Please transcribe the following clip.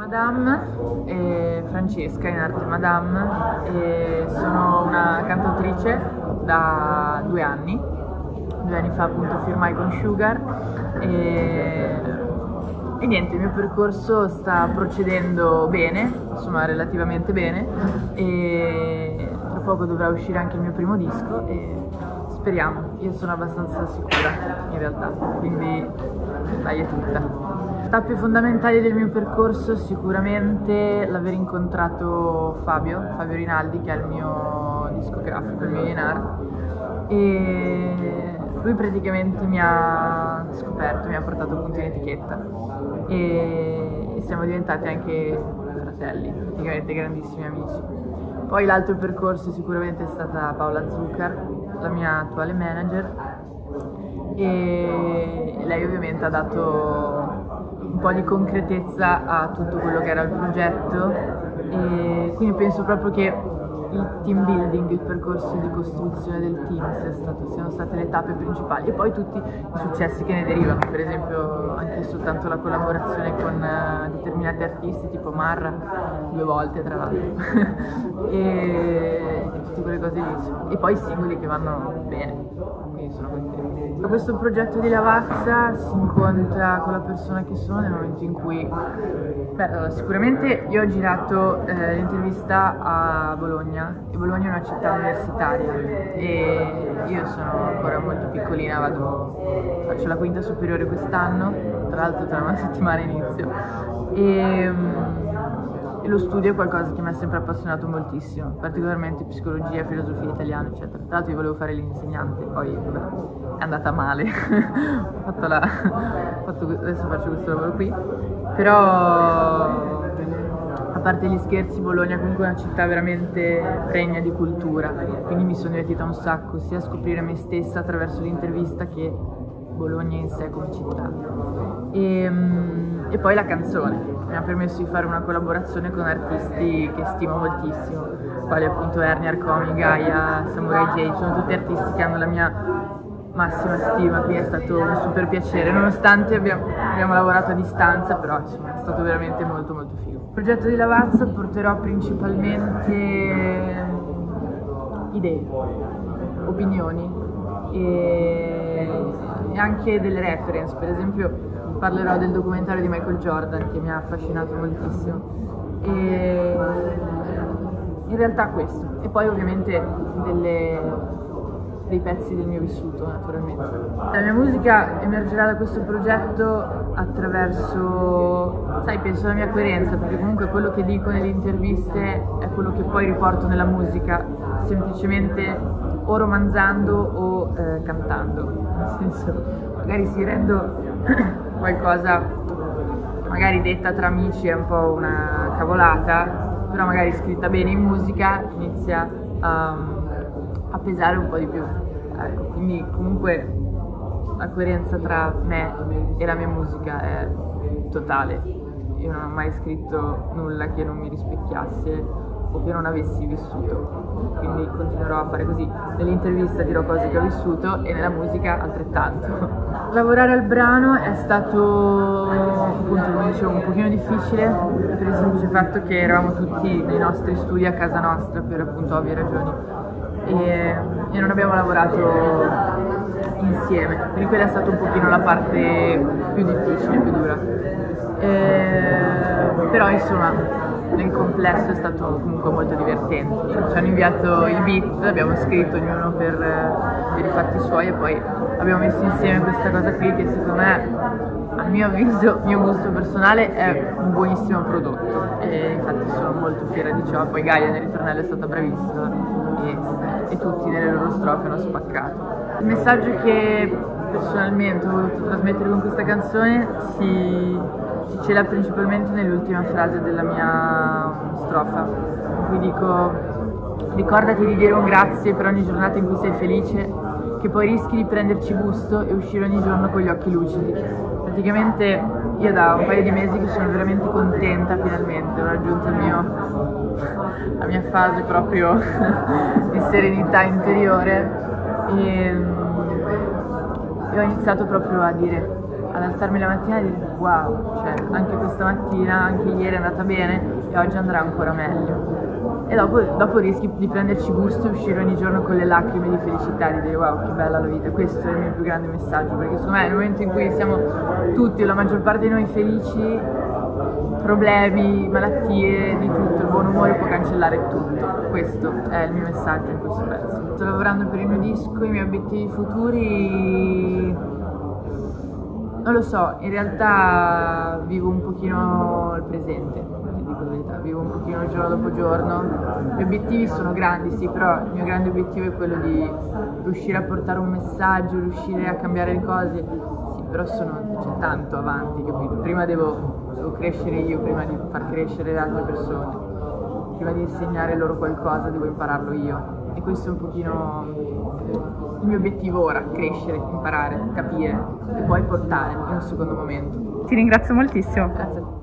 Madame e Francesca, in arte Madame, e sono una cantautrice da 2 anni. 2 anni fa appunto firmai con Sugar e niente, il mio percorso sta procedendo bene, insomma relativamente bene, e tra poco dovrà uscire anche il mio primo disco e speriamo, io sono abbastanza sicura in realtà, quindi dai, è tutta. Tappe fondamentali del mio percorso sicuramente l'aver incontrato Fabio Rinaldi, che è il mio discografico, il mio A&R, e lui praticamente mi ha scoperto, mi ha portato appunto in etichetta e siamo diventati anche fratelli, praticamente grandissimi amici. Poi l'altro percorso sicuramente è stata Paola Zuccar, la mia attuale manager, e lei ovviamente ha dato un po' di concretezza a tutto quello che era il progetto, e quindi penso proprio che il team building, il percorso di costruzione del team siano state le tappe principali, e poi tutti i successi che ne derivano, per esempio anche soltanto la collaborazione con determinati artisti tipo Marra, 2 volte tra l'altro e tutte quelle cose lì, e poi i singoli che vanno bene, quindi sono contenta. A questo progetto di Lavazza si incontra con la persona che sono nel momento in cui allora, sicuramente io ho girato l'intervista a Bologna, e Bologna è una città universitaria e io sono ancora molto piccolina, faccio la quinta superiore quest'anno, tra l'altro tra una settimana inizio, e lo studio è qualcosa che mi ha sempre appassionato moltissimo, particolarmente psicologia, filosofia italiana, eccetera. Tra l'altro io volevo fare l'insegnante, poi vabbè, è andata male, adesso faccio questo lavoro qui, però a parte gli scherzi, Bologna comunque è una città veramente pregna di cultura, quindi mi sono divertita un sacco sia a scoprire me stessa attraverso l'intervista che Bologna in sé come città. E poi la canzone mi ha permesso di fare una collaborazione con artisti che stimo moltissimo, quali appunto Ernie Arcomi, Gaia, Samurai J, sono tutti artisti che hanno la mia massima stima, quindi è stato un super piacere, nonostante abbiamo lavorato a distanza, però insomma è stato veramente molto molto figo. Il progetto di Lavazza porterò principalmente idee, opinioni e anche delle reference, per esempio parlerò del documentario di Michael Jordan che mi ha affascinato moltissimo, e in realtà questo, e poi ovviamente dei pezzi del mio vissuto naturalmente. La mia musica emergerà da questo progetto attraverso, penso alla mia coerenza, perché comunque quello che dico nelle interviste è quello che poi riporto nella musica, semplicemente o romanzando o cantando, nel senso magari si rendo qualcosa magari detta tra amici è un po' una cavolata, però magari scritta bene in musica inizia a pesare un po' di più, ecco, quindi comunque la coerenza tra me e la mia musica è totale. Io non ho mai scritto nulla che non mi rispecchiasse o che non avessi vissuto, quindi continuerò a fare così. Nell'intervista dirò cose che ho vissuto e nella musica altrettanto. Lavorare al brano è stato, appunto, come dicevo, un pochino difficile per il semplice fatto che eravamo tutti nei nostri studi a casa nostra per appunto ovvie ragioni e non abbiamo lavorato insieme, quindi quella è stata un pochino la parte più difficile, più dura, però insomma nel complesso è stato comunque molto divertente. Ci hanno inviato il beat, abbiamo scritto ognuno per i fatti suoi e poi abbiamo messo insieme questa cosa qui che secondo me, a mio avviso, mio gusto personale, è un buonissimo prodotto e infatti sono molto fiera di ciò. Poi Gaia nel ritornello è stata bravissima e tutti nelle loro strofe hanno spaccato. Il messaggio che personalmente ho voluto trasmettere con questa canzone si cela principalmente nell'ultima frase della mia strofa, in cui dico: ricordati di dire un grazie per ogni giornata in cui sei felice, che poi rischi di prenderci gusto e uscire ogni giorno con gli occhi lucidi. Praticamente io da un paio di mesi che sono veramente contenta, finalmente ho raggiunto la mia fase proprio di serenità interiore e ho iniziato proprio a dire ad alzarmi la mattina e dire wow, cioè anche questa mattina, anche ieri è andata bene e oggi andrà ancora meglio. E dopo rischi di prenderci gusto e uscire ogni giorno con le lacrime di felicità, di dire wow che bella la vita. Questo è il mio più grande messaggio, perché secondo me nel momento in cui siamo tutti, la maggior parte di noi felici, problemi, malattie, di tutto, il buon umore può cancellare tutto. Questo è il mio messaggio in questo pezzo. Sto lavorando per il mio disco, i miei obiettivi futuri non lo so, in realtà vivo un pochino il presente, ti dico la verità, vivo un pochino giorno dopo giorno. Gli obiettivi sono grandi, sì, però il mio grande obiettivo è quello di riuscire a portare un messaggio, riuscire a cambiare le cose, sì, però c'è tanto avanti, capito? Prima devo crescere io, prima di far crescere le altre persone, prima di insegnare loro qualcosa devo impararlo io. E questo è un pochino il mio obiettivo ora, crescere, imparare, capire e poi portare in un secondo momento. Ti ringrazio moltissimo. Grazie a te.